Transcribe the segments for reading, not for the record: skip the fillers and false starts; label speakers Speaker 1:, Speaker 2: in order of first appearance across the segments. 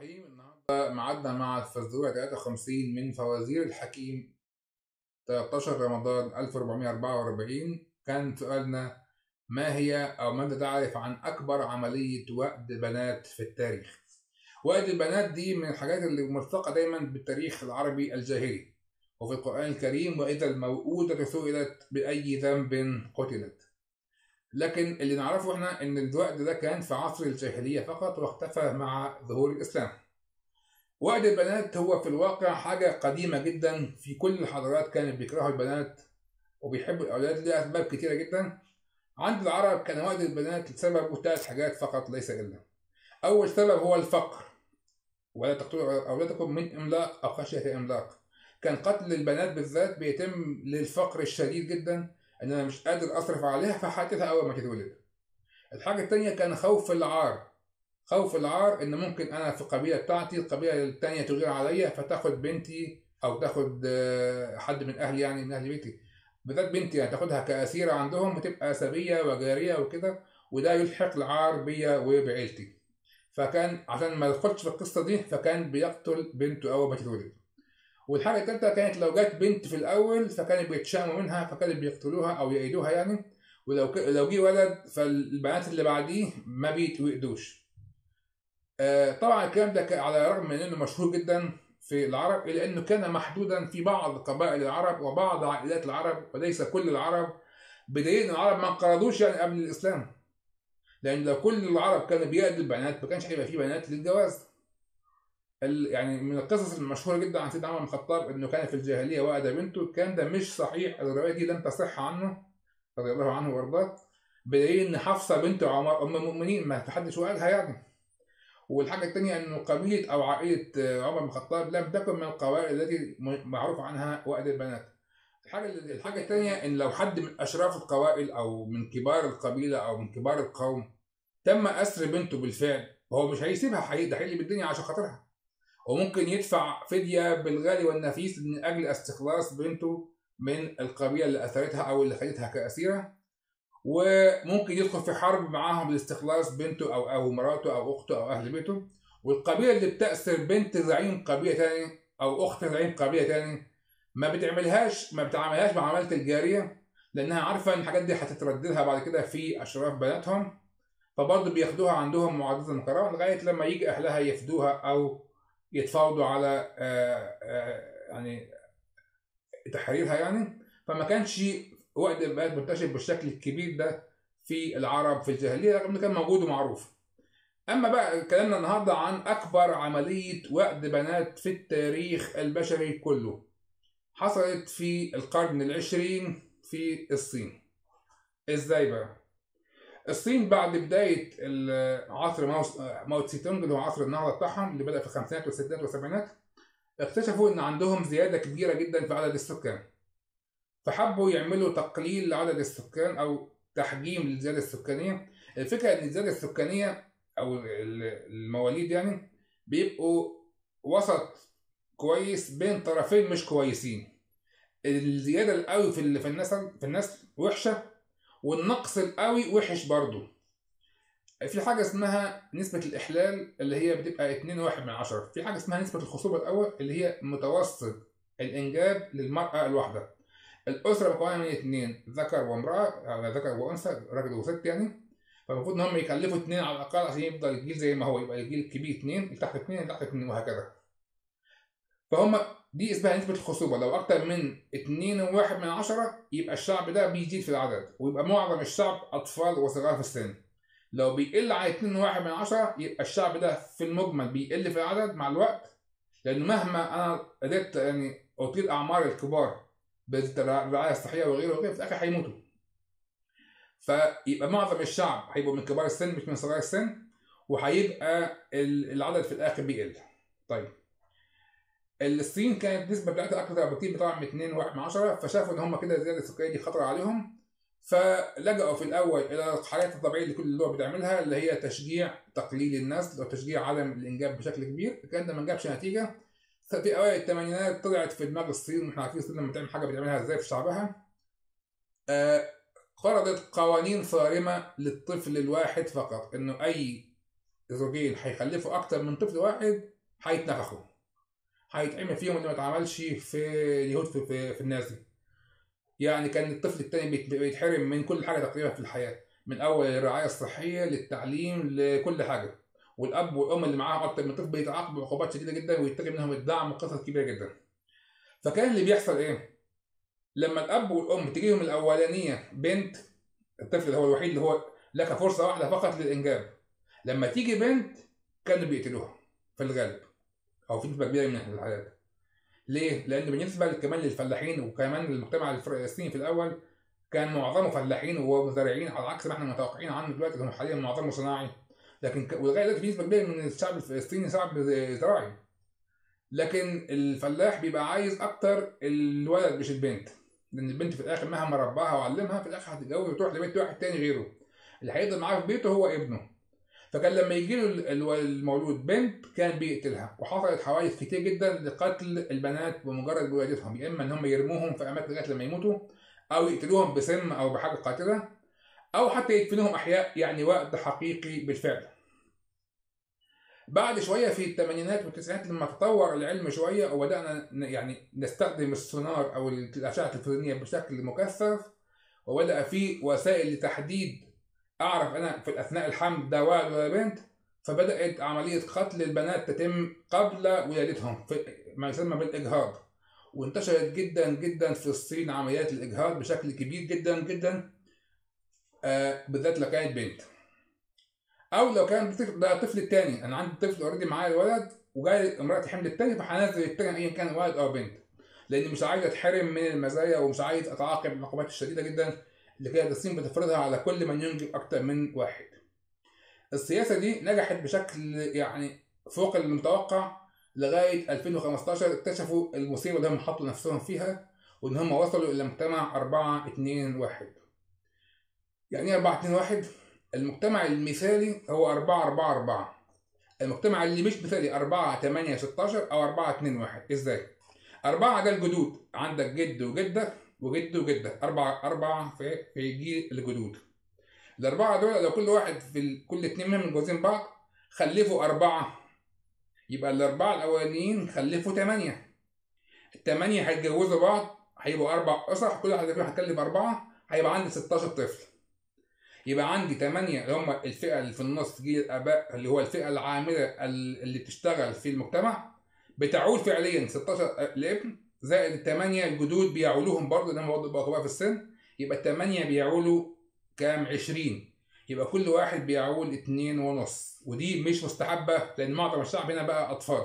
Speaker 1: الرحيم. النهارده ميعادنا مع الفزورة 53 من فوازير الحكيم 13 رمضان 1444. كان سؤالنا: ما هي أو ماذا تعرف عن أكبر عملية وأد بنات في التاريخ؟ وأد البنات دي من الحاجات اللي مرتبطة دايما بالتاريخ العربي الجاهلي وفي القرآن الكريم: وإذا الموءودة سئلت بأي ذنب قتلت. لكن اللي نعرفه احنا ان الوأد ده كان في عصر الجاهلية فقط واختفى مع ظهور الإسلام. وأد البنات هو في الواقع حاجة قديمة جدا، في كل الحضارات كانوا بيكرهوا البنات وبيحبوا الأولاد لأسباب كتيرة جدا. عند العرب كان وأد البنات لسبب 3 حاجات فقط ليس إلا. أول سبب هو الفقر، ولا تقتلوا أولادكم من إملاق أو خشية إملاق. كان قتل البنات بالذات بيتم للفقر الشديد جدا، ان انا مش قادر اصرف عليها فحطيتها اول ما تتولد. الحاجه الثانيه كان خوف العار. خوف العار ان ممكن انا في القبيله بتاعتي القبيله الثانيه تغير عليا فتاخد بنتي او تاخد حد من اهلي، يعني من اهل بيتي بالذات بنتي، يعني تاخدها كاسيره عندهم وتبقى سبيه وجاريه وكده، وده يلحق العار بيا وبعيلتي. فكان عشان ما يدخلش في القصه دي فكان بيقتل بنته اول ما تتولد. والحاجة التالتة كانت لو جت بنت في الأول فكانوا بيتشائموا منها فكانوا بيقتلوها أو يأيدوها يعني، ولو لو جه ولد فالبنات اللي بعديه ما بيتوئدوش. طبعا الكلام ده على الرغم من إنه مشهور جدا في العرب إلا إنه كان محدودا في بعض قبائل العرب وبعض عائلات العرب وليس كل العرب، بدليل إن العرب ما انقرضوش يعني قبل الإسلام. لأن لو كل العرب كانوا بيأدوا البنات ما كانش هيبقى فيه بنات للجواز. يعني من القصص المشهوره جدا عن سيدنا عمر بن الخطاب انه كان في الجاهليه وأد بنته. الكلام ده مش صحيح، الروايه دي لم تصح عنه رضي الله عنه وارضاه، بدليل ان حفصه بنت عمر ام المؤمنين ما حدش وقالها يعني. والحاجه الثانيه انه قبيله او عائله عمر بن الخطاب لم تكن من القبائل التي معروف عنها وأد البنات. الحاجه الثانيه ان لو حد من اشراف القبائل او من كبار القبيله او من كبار القوم تم اسر بنته بالفعل، هو مش هيسيبها، ده هيقلب بالدنيا عشان خاطرها، وممكن يدفع فدية بالغالي والنفيس من أجل استخلاص بنته من القبيلة اللي أثرتها أو اللي خدتها كأسيرة، وممكن يدخل في حرب معاهم لاستخلاص بنته أو مراته أو أخته أو أهل بيته. والقبيلة اللي بتأسر بنت زعيم قبيلة تاني أو أخت زعيم قبيلة تاني ما بتعاملهاش معاملة الجارية، لأنها عارفة إن الحاجات دي هتترد لها بعد كده في أشراف بناتهم، فبرضه بياخدوها عندهم معززة مكرمة لغاية لما يجي أهلها يفدوها أو يتفاوضوا على يعني تحريرها يعني. فما كانش وقت البنات منتشر بالشكل الكبير ده في العرب في الجاهلية رغم انه كان موجود ومعروف. اما بقى كلامنا النهارده عن اكبر عملية وأد بنات في التاريخ البشري كله، حصلت في القرن العشرين في الصين. ازاي بقى؟ الصين بعد بداية عصر ماو تسي تونج اللي هو عصر النهضة بتاعهم اللي بدأ في الخمسينات والستينات والسبعينات، اكتشفوا ان عندهم زياده كبيره جدا في عدد السكان، فحبوا يعملوا تقليل لعدد السكان او تحجيم للزياده السكانيه. الفكره ان الزياده السكانيه او المواليد يعني بيبقوا وسط كويس بين طرفين مش كويسين. الزياده القوي في النسل وحشه، والنقص القوي وحش برضه. في حاجة اسمها نسبة الإحلال اللي هي بتبقى 2.1/10، في حاجة اسمها نسبة الخصوبة الأول اللي هي متوسط الإنجاب للمرأة الواحدة. الأسرة مكونة من 2 ذكر وامرأة أو ذكر وأنثى راجل وست يعني، فالمفروض إن هم يكلفوا 2 على الأقل عشان يفضل الجيل زي ما هو، يبقى الجيل الكبير 2 اللي تحت 2 اللي تحت 2 وهكذا. فهم دي اسمها نسبة الخصوبة، لو أكتر من 2.1/10 يبقى الشعب ده بيزيد في العدد ويبقى معظم الشعب أطفال وصغار في السن. لو بيقل عن 2.1/10 يبقى الشعب ده في المجمل بيقل في العدد مع الوقت، لأن مهما أنا قدرت يعني أطيل أعمار الكبار بالرعاية الصحية وغيره وغيره في الآخر هيموتوا. فيبقى معظم الشعب هيبقوا من كبار السن مش من صغار السن، وهيبقى العدد في الآخر بيقل. طيب الصين كانت نسبة بتاعتها أكتر بكتير طبعا من 2.1/10، فشافوا إن هم كده الزيادة السكانية دي خطر عليهم، فلجأوا في الأول إلى الحاجات الطبيعية اللي كل الدول بتعملها اللي هي تشجيع تقليل النسل وتشجيع عدم الإنجاب بشكل كبير. الكلام ده ما جابش نتيجة. في أوائل الثمانينات طلعت في دماغ الصين، وإحنا عارفين الصين لما تعمل حاجة بتعملها إزاي في شعبها، فرضت قوانين صارمة للطفل الواحد فقط، إنه أي زوجين هيخلفوا أكتر من طفل واحد هيتنفخوا، هيتعمل فيهم اللي ما اتعملش في اليهود في النازي. يعني كان الطفل التاني بيتحرم من كل حاجه تقريبا في الحياه، من اول الرعايه الصحيه للتعليم لكل حاجه، والاب والام اللي معاهم اكتر من طفل بيتعاقبوا بعقوبات شديده جدا ويتجه منهم الدعم وقصص كبيره جدا. فكان اللي بيحصل ايه؟ لما الاب والام تجيهم الاولانيه بنت، الطفل اللي هو الوحيد اللي هو لك فرصه واحده فقط للانجاب، لما تيجي بنت كانوا بيقتلوها في الغالب او في نسبه كبيره من الحالات. ليه؟ لان بالنسبه كمان للفلاحين وكمان للمجتمع الفلسطيني في الاول كان معظمه فلاحين ومزارعين، على عكس ما احنا متوقعين عنه دلوقتي هم حاليا معظمه صناعي. لكن ولغايه دلوقتي في نسبه كبيره من الشعب الفلسطيني شعب زراعي، لكن الفلاح بيبقى عايز اكتر الولد مش البنت، لان البنت في الاخر مهما رباها وعلمها في الاخر هتتجوز وتروح لبيت واحد تاني غيره، اللي هيفضل معاه في بيته هو ابنه. فكان لما يجي له المولود بنت كان بيقتلها، وحصلت حوادث كتير جدا لقتل البنات بمجرد ولادتهم، يا اما ان هم يرموهم في اماكن لغايه لما يموتوا، او يقتلوهم بسم او بحاجه قاتله، او حتى يدفنوهم احياء، يعني وقت حقيقي بالفعل. بعد شويه في الثمانينات والتسعينات لما تطور العلم شويه وبدانا يعني نستخدم السونار او الاشعه التلفزيونيه بشكل مكثف، وبدا في وسائل لتحديد اعرف انا في اثناء الحمل ده ولد ولا بنت، فبدات عمليه قتل البنات تتم قبل ولادتهم في ما يسمى بالاجهاض، وانتشرت جدا جدا في الصين عمليات الاجهاض بشكل كبير جدا جدا، بالذات لو كانت بنت. او لو كان ده الطفل الثاني، انا عندي طفل اوريدي معايا الولد وجاي امرأتي حمل الثاني، فهنزل الثاني ايا كان ولد او بنت، لاني مش عايز اتحرم من المزايا ومش عايز اتعاقب العقوبات الشديده جدا اللي كانت الصين بتفرضها على كل من ينجب اكتر من واحد. السياسه دي نجحت بشكل يعني فوق المتوقع، لغايه 2015 اكتشفوا المصيبه اللي هم حطوا نفسهم فيها، وان هم وصلوا الى مجتمع 4-2-1. يعني ايه 4-2-1؟ المجتمع المثالي هو 4-4-4، المجتمع اللي مش مثالي 4-8-16 او 4-2-1. ازاي؟ 4 ده الجدود، عندك جد وجدة وجد وجدة، أربعة في جيل الجدود. الأربعة دول لو كل واحد كل اتنين منهم متجوزين بعض خلفوا 4، يبقى الأربعة الأولانيين خلفوا 8. ال8 هيتجوزوا بعض هيبقوا 4 أسر، كل واحد فيهم هيخلف 4، هيبقى عندي 16 طفل. يبقى عندي 8 اللي هم الفئة اللي في النص جيل الآباء، اللي هو الفئة العاملة اللي بتشتغل في المجتمع، بتعول فعليا 16 الابن، زائد ال8 الجدود بيعولوهم برضه لما برضه بقوا في السن، يبقى ال8 بيعولوا كام؟ 20. يبقى كل واحد بيعول 2.5، ودي مش مستحبة لأن معظم الشعب هنا بقى أطفال.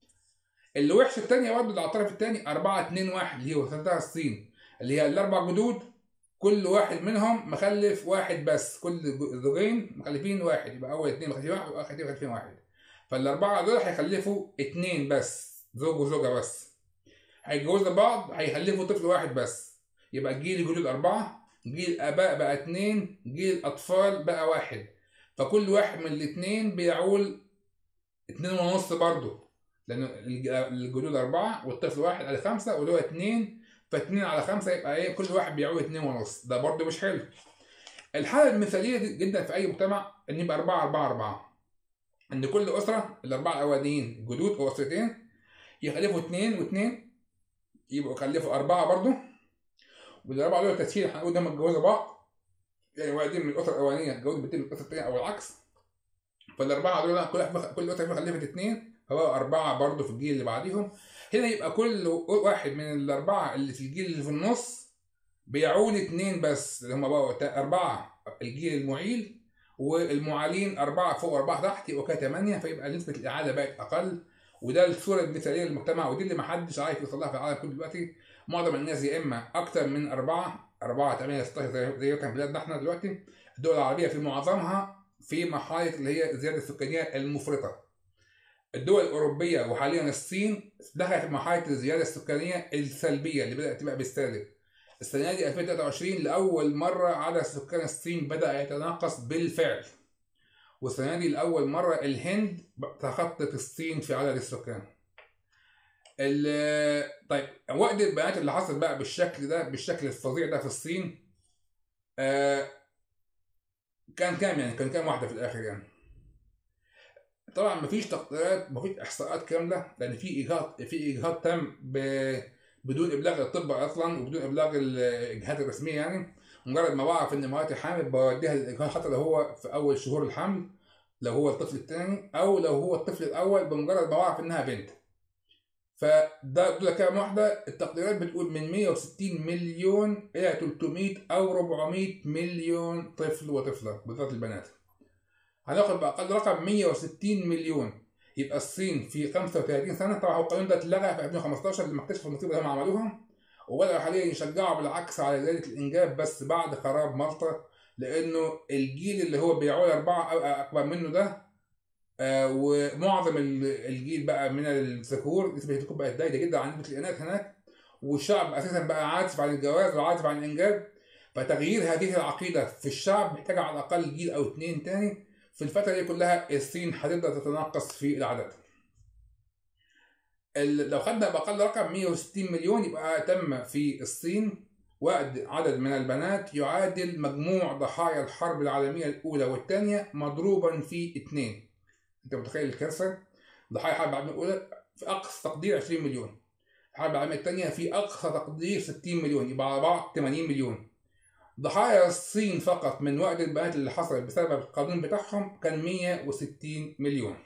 Speaker 1: اللي وحش التانية برضه اللي على الطرف التاني 4-2-1 اللي هي وصلتها الصين، اللي هي الأربع جدود كل واحد منهم مخلف واحد بس، كل زوجين مخلفين واحد، يبقى اول 2 مخلفين واحد واخر 2 مخلفين واحد. فالاربعه دول هيخلفوا 2 بس، زوج وزوجه بس، هيتجوزوا بعض هيخلفوا طفل واحد بس، يبقى جيل الجدود 4، جيل الاباء بقى 2، جيل الاطفال بقى 1. فكل واحد من الاثنين بيعول 2.5 برضه، لان الجدود 4 والطفل واحد على 5 واللي هو 2، ف2 على 5 يبقى ايه؟ كل واحد بيعول 2.5، ده برضه مش حلو. الحالة المثالية جدا في أي مجتمع إن يبقى 4-4-4، إن كل أسرة الأربعة الأولانيين جدود أو أسرتين يخلفوا 2 و2، يبقوا يخلفوا 4 برضه، والأربعة دول تسهيل هنقول ده متجوزوا بعض، يعني واحدين من الأسرة الأولانية اتجوزوا بنتين من الأسرة التانية أو العكس، فالأربعة دول كل أسرة خلفت 2، فبقوا 4 برضه في الجيل اللي بعديهم. هنا يبقى كل واحد من الأربعة اللي في الجيل اللي في النص بيعول 2 بس، اللي هم بقوا 4 الجيل المعيل، والمعالين 4 فوق 4 تحت، يبقى كده 8، فيبقى نسبة الإعادة بقت أقل. وده الصورة المثالية للمجتمع، ودي اللي محدش عارف يوصل لها في العالم كله دلوقتي. معظم الناس يا إما أكتر من 4-8-16 زي كان في بلادنا إحنا دلوقتي. الدول العربية في معظمها في مرحلة اللي هي الزيادة السكانية المفرطة. الدول الأوروبية وحاليا الصين دخلت في مرحلة الزيادة السكانية السلبية اللي بدأت تبقى بالسالب. السنة دي 2023 لأول مرة عدد سكان الصين بدأ يتناقص بالفعل، والسنة دي لأول مرة الهند تخطت الصين في عدد السكان. طيب وقت البيانات اللي حصلت بقى بالشكل ده، بالشكل الفظيع ده في الصين، كان كام يعني؟ كان كام واحدة في الآخر يعني؟ طبعا مفيش تقديرات، مفيش احصاءات كامله، لان في اجهاض تم بدون ابلاغ الطب اصلا، وبدون ابلاغ الجهات الرسميه يعني. مجرد ما بعرف ان مراتي حامل بوديها للاجهاض، حتى لو هو في اول شهور الحمل، لو هو الطفل الثاني او لو هو الطفل الاول، بمجرد ما بعرف انها بنت. فده دول كام واحده؟ التقديرات بتقول من 160 مليون الى 300 او 400 مليون طفل وطفله، بالذات البنات. هناخد بأقل رقم 160 مليون. يبقى الصين في 35 سنة، طبعا هو القانون ده اتلغى في 2015 لما اكتشفوا المصيبة اللي هم عملوها، وبدأوا حاليا يشجعوا بالعكس على زيادة الإنجاب، بس بعد خراب مالطا، لأنه الجيل اللي هو بيعول أربعة أو أكبر منه ده، ومعظم الجيل بقى من الذكور، نسبة الذكور بقت ضئيلة جدا عن نسبة الإناث هناك، والشعب أساسا بقى عازف عن الجواز وعازف عن الإنجاب. فتغيير هذه العقيدة في الشعب محتاج على الأقل جيل أو اتنين تاني. في الفترة دي كلها الصين هتبدأ تتناقص في العدد. لو خدنا بأقل رقم 160 مليون، يبقى تم في الصين وقت عدد من البنات يعادل مجموع ضحايا الحرب العالمية الأولى والثانية مضروبا في 2. أنت متخيل الكارثة؟ ضحايا الحرب العالمية الأولى في أقصى تقدير 20 مليون، الحرب العالمية الثانية في أقصى تقدير 60 مليون، يبقى على بعض 80 مليون. ضحايا الصين فقط من وعد البنات اللي حصلت بسبب القانون بتاعهم كان 160 مليون.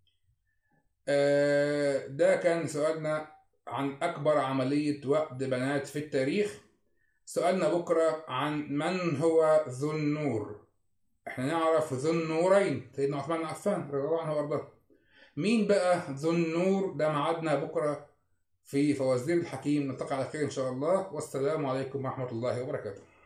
Speaker 1: ده كان سؤالنا عن أكبر عملية وعد بنات في التاريخ. سؤالنا بكرة عن من هو ذو النور. احنا نعرف ذو النورين سيدنا عثمان بن عفان رضي الله عنه وارضاه. مين بقى ذو النور؟ ده ميعادنا بكرة في فوازير الحكيم. نلتقي على خير إن شاء الله، والسلام عليكم ورحمة الله وبركاته.